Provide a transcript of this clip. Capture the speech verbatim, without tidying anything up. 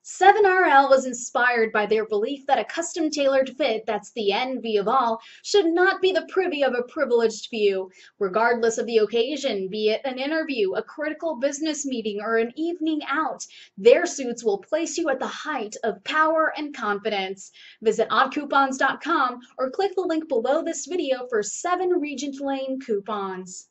seven R L was inspired by their belief that a custom-tailored fit that's the envy of all should not be the privy of a privileged few. Regardless of the occasion, be it an interview, a critical business meeting, or an evening out, their suits will place you at the height of power and confidence. Visit odd coupons dot com or click the link below this video for seven Regent Lane coupons.